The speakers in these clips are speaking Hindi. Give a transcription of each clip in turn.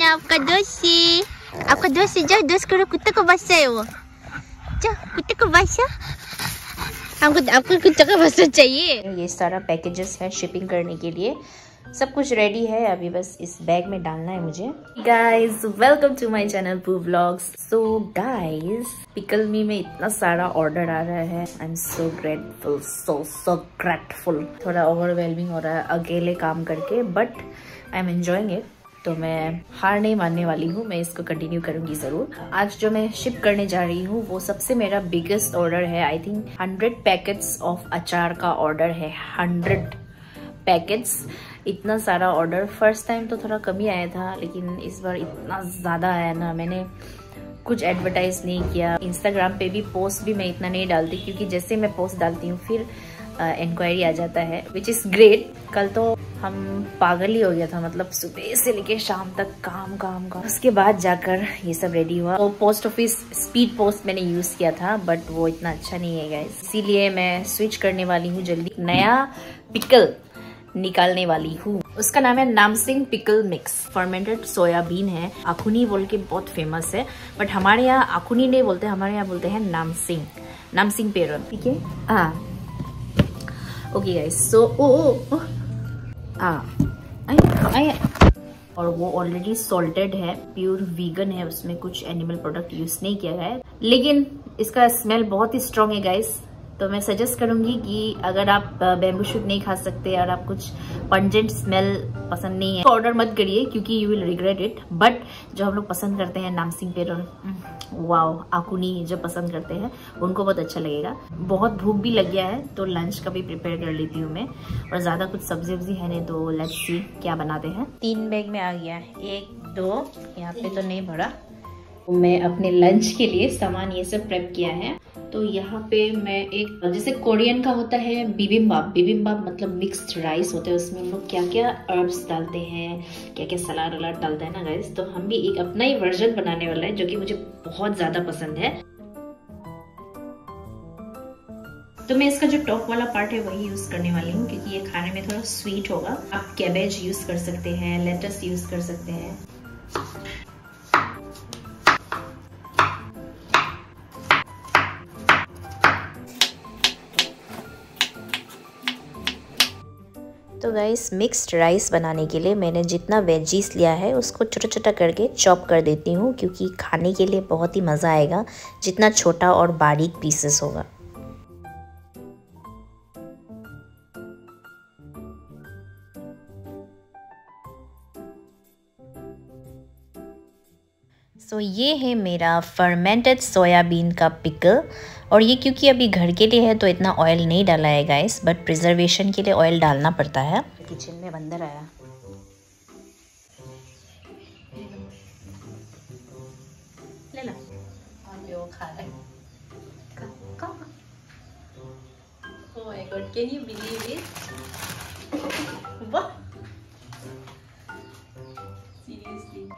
आपका दोस्त जाओ, दोस्त करो, कुत्ते को बच्चा है वो, जाओ कुत्ते को बच्चा। आपको कुत्ते का बच्चा चाहिए। ये सारा पैकेजेस है शिपिंग करने के लिए, सब कुछ रेडी है, अभी बस इस बैग में डालना है मुझे। Guys welcome to my channel Poo vlogs. So guys pickle me में इतना सारा ऑर्डर आ रहा है, I am so grateful, so grateful. थोड़ा ओवरवेलमिंग हो रहा है अकेले काम करके, but I am enjoying it. तो मैं हार नहीं मानने वाली हूँ, मैं इसको कंटिन्यू करूंगी जरूर। आज जो मैं शिप करने जा रही हूँ वो सबसे मेरा बिगेस्ट ऑर्डर है। आई थिंक 100 पैकेट्स ऑफ अचार का ऑर्डर है, 100 पैकेट्स। इतना सारा ऑर्डर, फर्स्ट टाइम तो थोड़ा कम ही आया था, लेकिन इस बार इतना ज्यादा आया ना। मैंने कुछ एडवर्टाइज नहीं किया, इंस्टाग्राम पे भी पोस्ट भी मैं इतना नहीं डालती, क्योंकि जैसे मैं पोस्ट डालती हूँ फिर इंक्वायरी आ जाता है, विच इज ग्रेट। कल तो हम पागल ही हो गया था, मतलब सुबह से लेके शाम तक काम। उसके बाद जाकर ये सब रेडी हुआ। वो पोस्ट ऑफिस स्पीड पोस्ट मैंने यूज किया था, बट वो इतना अच्छा नहीं है गाइस, इसीलिए मैं स्विच करने वाली हूँ जल्दी। नया पिकल निकालने वाली हूँ, उसका नाम है namsing pickle mix. Fermented soybean है, आखुनी बोल के बहुत फेमस है, बट हमारे यहाँ आखुनी नहीं बोलते, हमारे यहाँ बोलते हैं नामसिंग पेरन। ठीक है, हाँ ओके गाइस। सो और वो ऑलरेडी सॉल्टेड है, प्योर वीगन है, उसमें कुछ एनिमल प्रोडक्ट यूज नहीं किया है, लेकिन इसका स्मेल बहुत ही स्ट्रॉन्ग है गाइस। तो मैं सजेस्ट करूंगी कि अगर आप बैम्बू शूट नहीं खा सकते और आप कुछ पंजेंट स्मेल पसंद नहीं है तो ऑर्डर मत करिए, क्योंकि you will regret it. But जो हम लोग पसंद करते हैं नामसिंग पेरन, वाओ, आकुनी जो पसंद करते हैं उनको बहुत अच्छा लगेगा। बहुत भूख भी लग गया है, तो लंच का भी प्रिपेयर कर लेती हूँ मैं, और ज्यादा कुछ सब्जी है नहीं, तो लेट्स सी क्या बनाते हैं। 3 बैग में आ गया, 1 2 यहाँ पे तो नहीं भरा। मैं अपने लंच के लिए सामान ये सब प्रेप किया है। तो यहाँ पे मैं एक, जैसे कोरियन का होता है बिबिम्बाप मतलब मिक्स्ड राइस होता है, उसमें हम लोग क्या क्या हर्ब्स डालते हैं, क्या क्या सलाद वलाद डालते हैं ना गाइस। तो हम भी एक अपना ही वर्जन बनाने वाला है, जो कि मुझे बहुत ज्यादा पसंद है। तो मैं इसका जो टॉप वाला पार्ट है वही यूज करने वाली हूँ, क्योंकि ये खाने में थोड़ा स्वीट होगा। आप कैबेज यूज कर सकते हैं, लेटस यूज कर सकते हैं। तो गाइस मिक्स्ड राइस बनाने के लिए मैंने जितना वेजीज लिया है उसको छोटा छोटा करके चॉप कर देती हूँ, क्योंकि खाने के लिए बहुत ही मज़ा आएगा जितना छोटा और बारीक पीसेस होगा। सो ये है मेरा फर्मेंटेड सोयाबीन का पिकल, और ये क्योंकि अभी घर के लिए है तो इतना ऑयल नहीं डाला है गाइस, बट प्रिजर्वेशन के लिए ऑयल डालना पड़ता है। किचन में बंदर आया, ले ला, वो खा रहा है। Oh my God, can you believe it? वाह, seriously.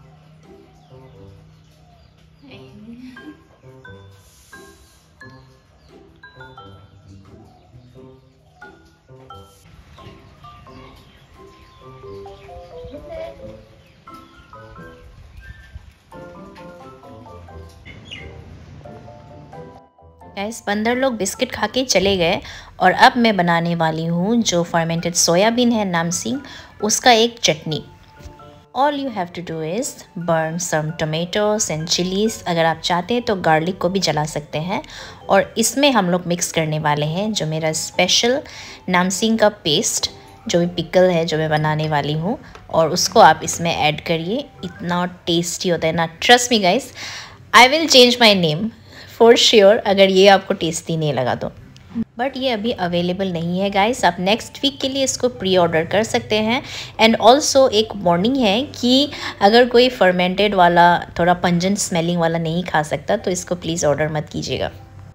गाइस बंदर लोग बिस्किट खा के चले गए, और अब मैं बनाने वाली हूँ जो फर्मेंटेड सोयाबीन है नामसिंग, उसका एक चटनी। All you have to do is burn some tomatoes and chilies. अगर आप चाहते हैं तो गार्लिक को भी जला सकते हैं। और इसमें हम लोग मिक्स करने वाले हैं जो मेरा स्पेशल नामसिंग का पेस्ट, जो भी पिकल है जो मैं बनाने वाली हूँ, और उसको आप इसमें ऐड करिए। इतना टेस्टी होता है ना, trust me guys, I will change my name for sure अगर ये आपको टेस्टी नहीं लगा तो। बट ये अभी अवेलेबल नहीं है गाइस, आप नेक्स्ट वीक के लिए इसको प्री ऑर्डर कर सकते हैं। एंड ऑल्सो एक वार्निंग है कि अगर कोई फर्मेंटेड वाला थोड़ा पंजेंट स्मेलिंग वाला नहीं खा सकता तो इसको प्लीज़ ऑर्डर मत कीजिएगा।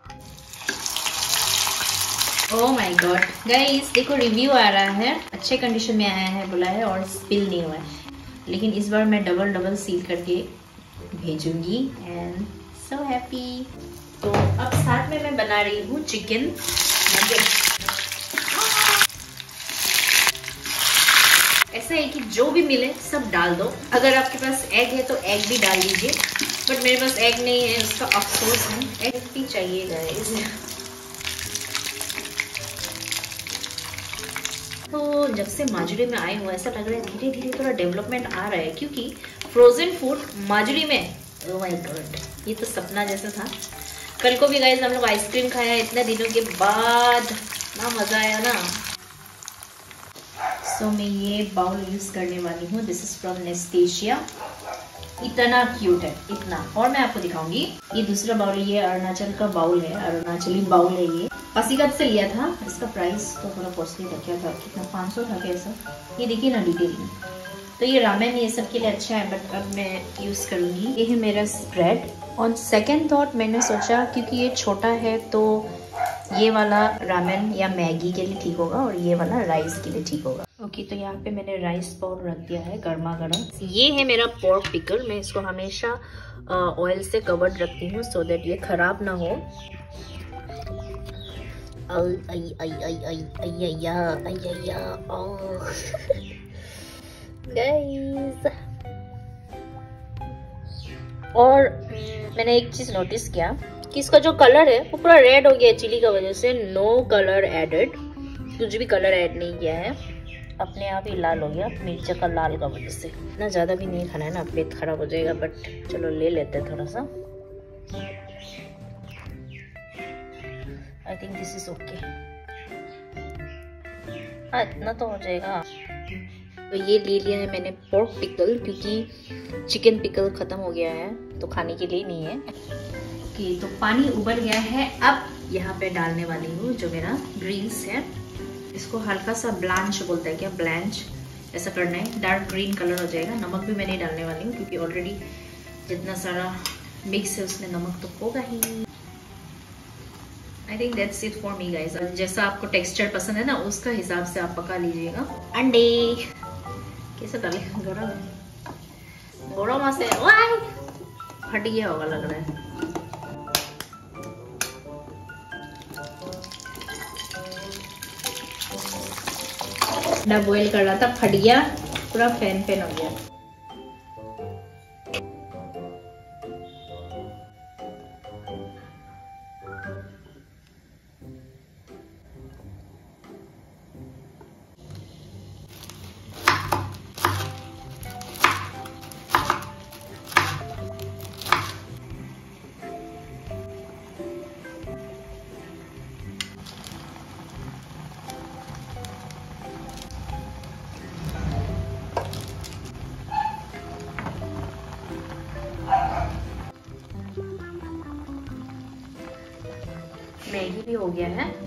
ओह माय गॉड गाइस, देखो रिव्यू आ रहा है, अच्छे कंडीशन में आया है बोला है, और स्पिल नहीं हुआ है। लेकिन इस बार मैं डबल सील करके भेजूंगी, एंड सो हैप्पी। तो अब साथ में मैं बना रही हूँ चिकन नगेट। ऐसा है कि जो भी मिले सब डाल दो। अगर आपके पास एग है तो एग भी डाल दीजिए, बट मेरे पास एग नहीं है, उसका अफसोस है। एग भी चाहिए गाइस। तो जब से माजुली में आए हो ऐसा लग रहा है धीरे धीरे थोड़ा डेवलपमेंट आ रहा है, क्योंकि फ्रोजन फूड माजुली में, ओह माय गॉड, ये तो सपना जैसा था। कल को भी गाइस हम लोग आइसक्रीम खाया इतने दिनों के बाद, ना मजा आया ना। सो मैं ये बाउल यूज करने वाली हूँ, दिस इज फ्रॉम नेस्टेशिया। इतना क्यूट है इतना, और मैं आपको दिखाऊंगी। ये दूसरा बाउल, ये अरुणाचल का बाउल है, अरुणाचली बाउल है ये। पासीघाट से लिया था, इसका प्राइस तो थोड़ा कॉस्टली था, क्या था, कितना 500 था कैसा, ये देखिए ना डिटेल में। तो ये रामेन ये सब के लिए अच्छा है, बट अब मैं यूज करूंगी। ये है मेरा स्प्रेड। ऑन सेकेंड थॉट मैंने सोचा क्योंकि ये छोटा है तो ये वाला रामेन या मैगी के लिए ठीक होगा और ये वाला राइस के लिए ठीक होगा। ओके, तो यहाँ पे मैंने राइस बाउल रख दिया है गर्मा गर्म। ये है मेरा पोर्क पिकल। मैं इसको हमेशा ऑयल से कवर्ड रखती हूँ सो दैट ये खराब ना हो। गाइस, और मैंने एक चीज नोटिस किया कि इसका जो कलर है वो पूरा रेड हो गया है चिली का वजह से। नो कलर एडेड, कुछ भी कलर ऐड नहीं किया है, अपने आप ही लाल हो गया मिर्च का लाल का वजह से। इतना ज़्यादा भी नहीं खाना है ना, पेट खराब हो जाएगा, बट चलो ले लेते हैं थोड़ा सा। I think this is okay. हाँ, इतना तो हो जाएगा। तो ये ले लिया है मैंने पोर्क पिकल, क्योंकि चिकन पिकल खत्म हो गया है तो खाने के लिए नहीं है। ओके, तो पानी उबल गया है। अब यहाँ पे डालने वाली हूँ जो मेरा ग्रीन्स है। इसको हल्का सा ब्लांच बोलता है क्या, ब्लांच ऐसा करना है, डार्क ग्रीन कलर हो जाएगा। नमक भी मैं नहीं डालने वाली हूँ क्योंकि ऑलरेडी जितना सारा मिक्स है उसमें नमक तो होगा ही। I think that's it for me guys. जैसा आपको टेक्सचर पसंद है ना उसका हिसाब से आप पका लीजिएगा। अंडे कैसे डाले, गरम गरम से फट गया होगा लग रहा है। अंडा बॉईल कर रहा था, फट गया, पूरा फैन हो गया। मैगी भी हो गया है।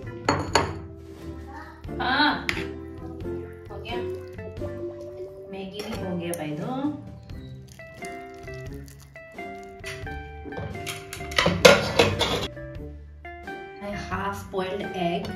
हाँ हो गया, मैगी भी हो गया भाई। दो हाफ बॉइल्ड एग,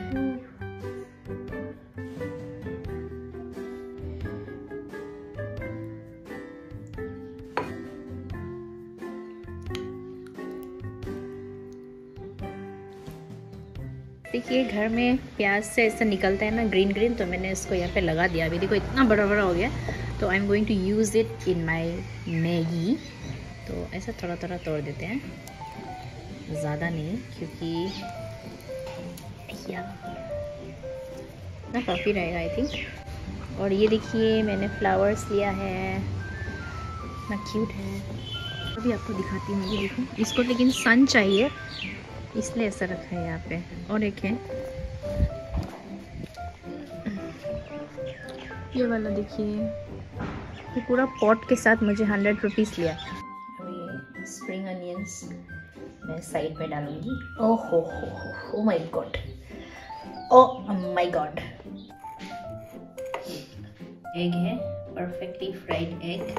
देखिए घर में प्याज से ऐसा निकलता है ना ग्रीन ग्रीन, तो मैंने इसको यहाँ पे लगा दिया। अभी देखो इतना बड़ा बड़ा हो गया, तो I am going to use it in my Maggi. तो ऐसा थोड़ा थोड़ा तोड़ देते हैं, ज़्यादा नहीं, क्योंकि ना काफ़ी रहेगा आई थिंक। और ये देखिए मैंने फ्लावर्स लिया है, ना क्यूट है। अभी आपको दिखाती हूँ, ये देखो इसको, लेकिन सन चाहिए इसलिए ऐसा रखा है यहाँ पे। और एक है ये वाला, देखिए ये पूरा पॉट के साथ मुझे 100 रुपीज़ लिया। अभी स्प्रिंग अनियंस मैं साइड में डालूंगी। Oh ho my god, oh my god. Egg है, परफेक्टली फ्राइड एग।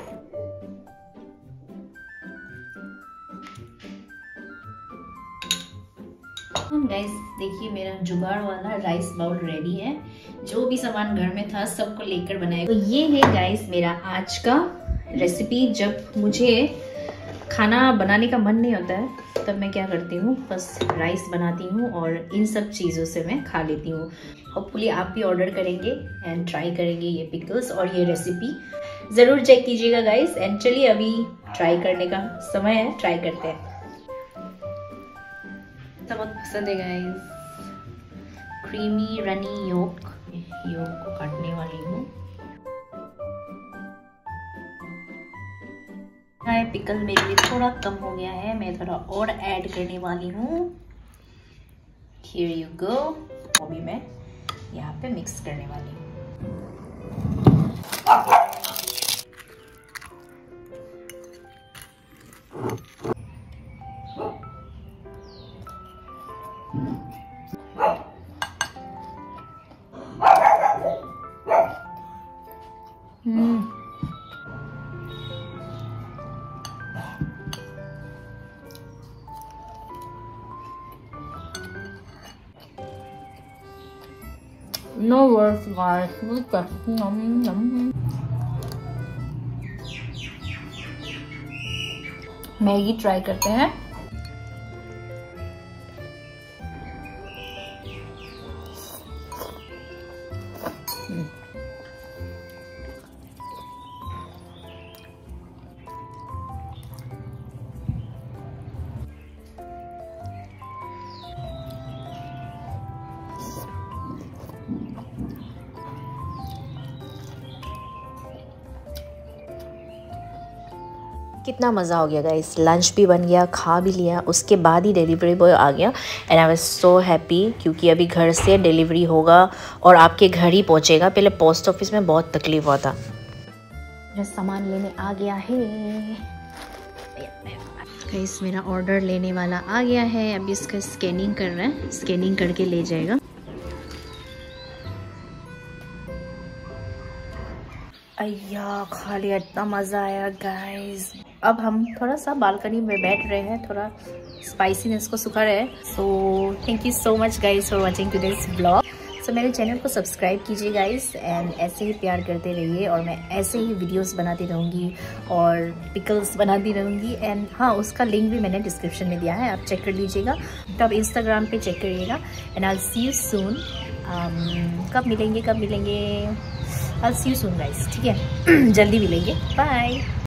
गाइस देखिए मेरा जुगाड़ वाला राइस बाउल रेडी है। जो भी सामान घर में था सबको लेकर बनाया। तो ये है गाइस मेरा आज का रेसिपी। जब मुझे खाना बनाने का मन नहीं होता है तब मैं क्या करती हूँ, बस राइस बनाती हूँ और इन सब चीज़ों से मैं खा लेती हूँ। होपफुली आप भी ऑर्डर करेंगे एंड ट्राई करेंगे ये पिकल्स और ये रेसिपी ज़रूर चेक कीजिएगा गाइस। एंड चलिए अभी ट्राई करने का समय है, ट्राई करते हैं। तो बहुत पसंद है गाइस, क्रीमी रनी योक को काटने वाली हूँ। पिकल मेरे लिए थोड़ा कम हो गया है, मैं थोड़ा और ऐड करने वाली हूँ। Here you go। अभी मैं यहाँ पे मिक्स करने वाली हूँ। No words guys, look at Maggi try करते हैं। कितना मज़ा हो गया गाइस, लंच भी बन गया, खा भी लिया, उसके बाद ही डिलीवरी बॉय आ गया and I was so happy क्योंकि अभी घर से डिलीवरी होगा और आपके घर ही पहुंचेगा। पहले पोस्ट ऑफिस में बहुत तकलीफ हुआ था। मेरा सामान लेने आ गया है गाइस, मेरा ऑर्डर लेने वाला आ गया है। अभी इसका स्कैनिंग कर रहा है, स्कैनिंग करके ले जाएगा। अय्या खा लिया, इतना मज़ा आया गाइस। अब हम थोड़ा सा बालकनी में बैठ रहे हैं, थोड़ा स्पाइसीनेस को सुखा रहे हैं। So thank you so much guys for watching today's blog. So मेरे चैनल को सब्सक्राइब कीजिए गाइस एंड ऐसे ही प्यार करते रहिए और मैं ऐसे ही वीडियोस बनाती रहूँगी और पिकल्स बनाती रहूँगी। एंड हाँ, उसका लिंक भी मैंने डिस्क्रिप्शन में दिया है, आप चेक कर लीजिएगा। तो आप इंस्टाग्राम पे चेक करिएगा and I will see you soon. कब मिलेंगे I'll see you soon guys, ठीक है? जल्दी मिलेंगे, बाय।